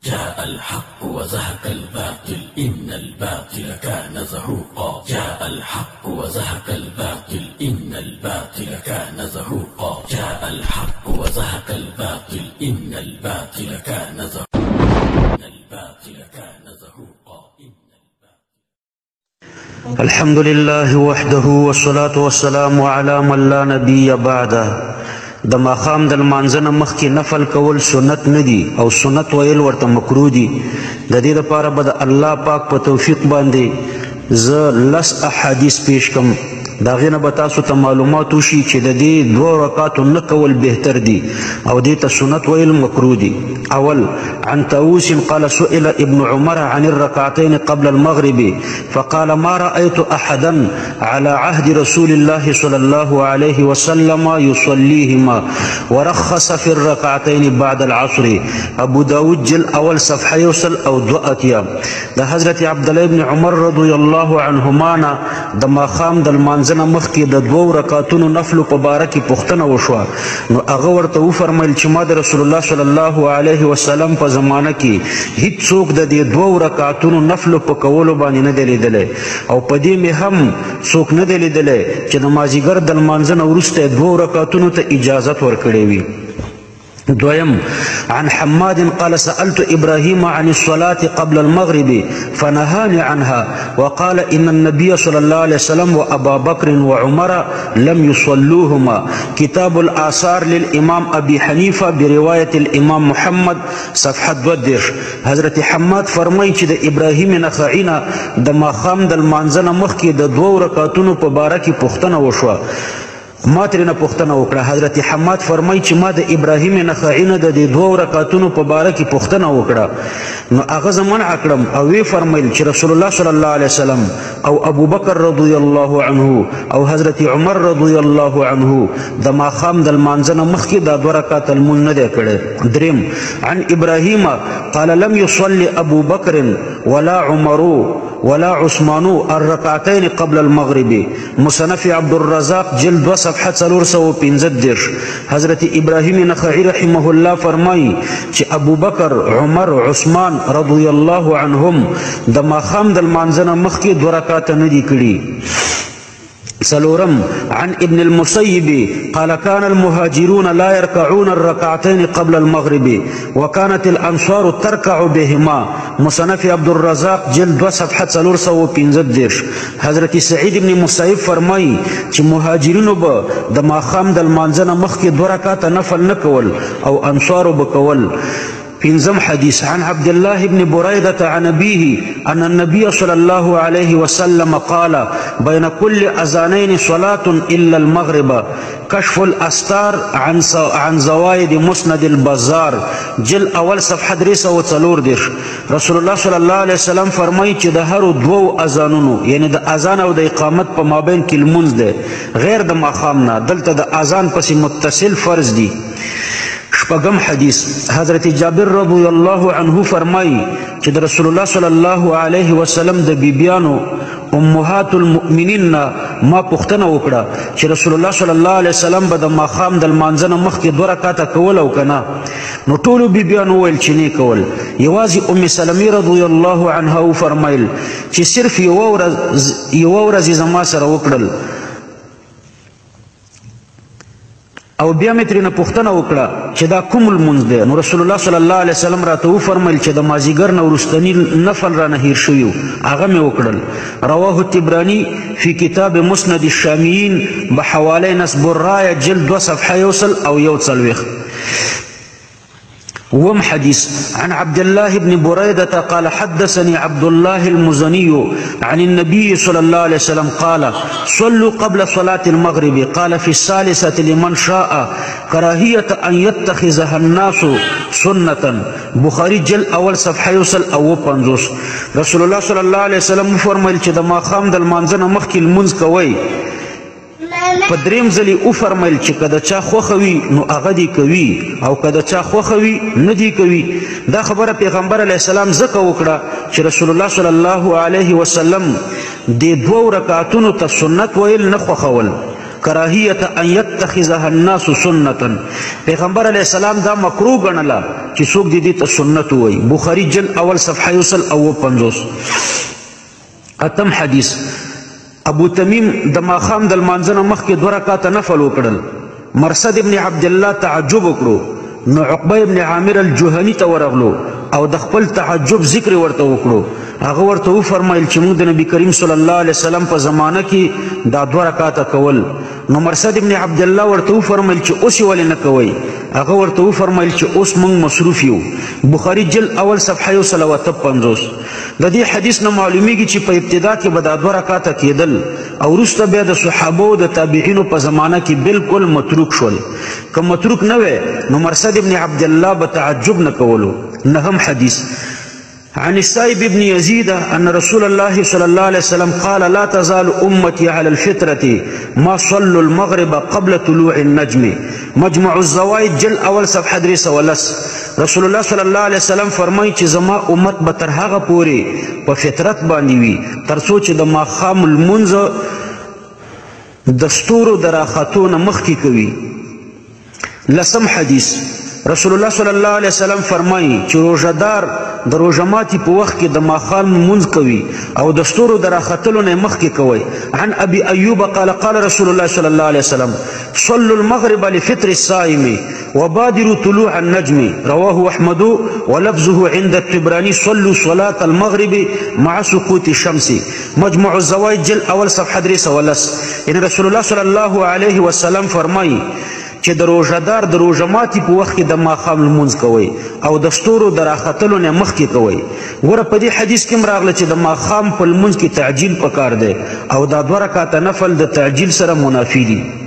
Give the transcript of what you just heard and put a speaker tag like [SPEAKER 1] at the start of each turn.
[SPEAKER 1] جاء الحق وزهق الباطل إن الباطل كان زهوقا جاء الحق وزهق الباطل إن الباطل كان زهوقا جاء الحق وزهق الباطل إن الباطل كان زهوقا
[SPEAKER 2] الحمد لله وحده والصلاة والسلام على من لا نبي بعده. د ماښام د لمانځه نه مخکې نفل کول سنت نه دي او سنت ویل ورته مکروه دي. د دې دپاره به د الله پاک په توفیق باندې زه 10 احادیث پیش کم. د هغې نه به تاسو ته معلومات وشي چې د دې 2 رکعاتو نه کول بهتر دي او دې ته سنت ویل مکروه دي. اول عن طاووس قال سئل ابن عمر عن الركعتين قبل المغرب فقال ما رأيت أحدا على عهد رسول الله صلى الله عليه وسلم يصليهما ورخص في الركعتين بعد العصر. ابو داود جل اول صفحه يوصل او 2 د حضرت عبد الله بن عمر رضی الله عنهما نه د ماښام د لمانځه نه مخکې د 2 رکعتونو نفلو په باره کې پوښتنه وشوه. نو هغه ورته وفرمیل چې ما د رسول الله صلی الله علیه وسلم په زمانه کې هیڅوک د دې 2 رکعتونو نفلو په کولو باندې نه دی لیدلی او په دې مې هم څوک نه دی لیدلی چې د مازدیګر د لمانځه نه وروسته 2 رکعتونو ته اجازت ورکړې وي. دویم عن حماد قال سألت إبراهيم عن الصلاة قبل المغرب فنهاني عنها وقال إن النبي صلى الله عليه وسلم وأبا بكر وعمر لم يصلوهما. كتاب الآثار للإمام أبي حنيفة برواية الإمام محمد صفحة 2. حضرت حماد فرمای چې د ابراهیم نخعی نه د ماښام د لمانځه نه مخکې د 2 رکعتونو په باره کې پوښتنه وشوه. ما ترېنه پوښتنه وکړه. حضرت حماد فرمای چې ما د ابراهیم نخعی نه د دې 2 رکعتونو په باره کې پوښتنه وکړه. نو هغه زه منع کړم او وی فرمیل چې رسول الله صلی الله علیه وسلم او ابو بکر رضی الله عنه او حضرت عمر رضی الله عنه د ماښام د لمانځه نه مخکې دا 2 رکعات لمونځ نه دی کړی. دریم عن ابراهیم قال لم يصلي ابو بکر ولا عمر ولا عثمان الركعتين قبل المغرب. مصنف عبد الرزاق جلد 2 صفحه 415. حضرت ابراهیم نخعی رحمه الله فرمای چې ابو بکر عمر عثمان رضی الله عنهم د ماښام د لمانځه نه مخکې 2 رکعات نه دي کړي. سلورم عن ابن المسيب قال كان المهاجرون لا يركعون الركعتين قبل المغرب وكانت الأنصار تركع بهما. مصنف عبد الرزاق جلد 2 صفحه 415. حضرت سعید ابن مسیب فرمای چې مهاجرینو به د ماښام د لمانځه نه مخکې 2 رکعاته نفل نه کول او انصارو به کول. پنځم حدیث عن عبد الله بن بريدة عن أبيه أن النبي صلى الله عليه وسلم قال بين كل أذانين صلاة إلا المغرب. كشف الأستار عن زوائد مسند البزار جل اول صفحه 304. رسول الله صلی الله علیه وسلم فرمایي چې د هرو 2 اذانونو یعنی د اذان او د اقامت په مابین کې لمونځ دی غیر د ماښام نه. دلته د اذان پسې متصل فرض دی. شپږم حدیث حضرت جابر رضی الله عنه فرمایي چې د رسول الله صلی الله علیه وسلم د بیبیانو امهات المؤمنین ما پوښتنه وکړه چې رسول الله صلی الله علیه وسلم به د ماښام د لمانځه نه مخکې 2 رکعاته کول او که نه. نو ټولو بیبیانو وویل چې نه کول. یوازې ام سلمې رضی الله عنها وفرمیل چې صرف یوه ورځ زما سره وکړل او بیا مې ترېنه پوښتنه وکړه چې دا کوم لمونځ دی. نو رسول الله صلی الله علیه وسلم راته وفرمیل چې د مازدیګر نه وروستني نفل رانه هیر شوي هغه مې وکړل. رواه الطبراني في كتاب مسند الشاميين بحواله نصب الرايه جلد 2 صفحه 1 وم حديث عن عبد الله بن بريدة قال حدثني عبد الله المزني عن النبي صلى الله عليه وسلم قال صلوا قبل صلاة المغرب قال في الثالثة لمن شاء كراهية أن يتخذها الناس سنة. بخاري جل اول صفحه 150. رسول الله صلى الله عليه وسلم فرمایل چې د ماښام د لمانځه نه مخکې لمونځ کوئ. په دریم ځلې وفرمیل چې که د چا خوښه وي نو هغه دې کوي او که د چا خوښه وي نه دې کوي. دا خبره پیغمبر علیه السلام ځکه وکړه چې رسول الله صلی الله علیه وسلم دې 2 رکعتونو ته سنت ویل نه خوښول کراهیت ان یتخذها الناس سنتا پیغمبر علیه السلام دا مکروه ګڼله چې څوک دې ته سنت ووایي. بخاري جلد اول صفحه 150. اتم حدیث ابو تمیم د ماښام د لمانځه نه مخکې 2 رکعاته نفل وکړل. مرصد ابن عبدالله تعجب وکړو نو عقبه ابن عامر الجهني ته ورغلو او د خپل تعجب ذکر ورته وکړو. هغه ورته وفرمایل چې موږ د نبی کریم صلی الله علیه وسلم په زمانه کې دا 2 رکعاته کول. نو مرصد ابن عبدالله ورته وفرمایل چې اوس یې ولې نه کوئ؟ هغه ورته وفرمایل چې اوس موږ مصروف یو. بخاري جلد اول صفحه 153. د دې حدیث نه معلومیږي چې په ابتدا کې به دا 2 رکعاته کېدل او وروسته بیا د صحابو او د تابعینو په زمانه کې بالکل متروک شول. که متروک نه وی نو مرصد ابن عبدالله به تعجب نه کولو. 9 حدیث عن السائب بن يزيد أن رسول الله صلى الله عليه وسلم قال لا تزال أمتي على الفطرة ما صلوا المغرب قبل طلوع النجم. مجمع الزوائد جل اول صفحه 310. رسول الله صلی الله علیه وسلم فرمایي چې زما امت به تر هغه پورې په فطرت باندې وي تر څو چې د ماښام لمونځ د ستورو د راختو نه مخکې کوي. 10 حدیث رسول الله صلی الله علیه وسلم فرمایي چې روژهدار د روژه ماتي په وخت کې د ماښام لمونځ کوي او د ستورو د راختلو نه مخکې کوي. عن ابي ايوب قال قال رسول الله صلی الله علیه وسلم صلوا المغرب لفطر الصائم وبادروا طلوع النجم. رواه احمد ولفظه عند الطبراني صلوا صلاة المغرب مع سقوط الشمس. مجموع الزوائد جلد اول صفحه 310. یعنی رسول الله صلی الله علیه وسلم فرمایي چې د روژهدار د روژه ماتي په وخت کې د ماښام لمونځ کوئ او د ستورو د راختلو نه مخکې کوئ. ګوره په دې حدیث کې هم راغله چې د ماښام په لمونځ کې تعجیل پکار دی او دا 2 رکعاته نفل د تعجیل سره منافي دي.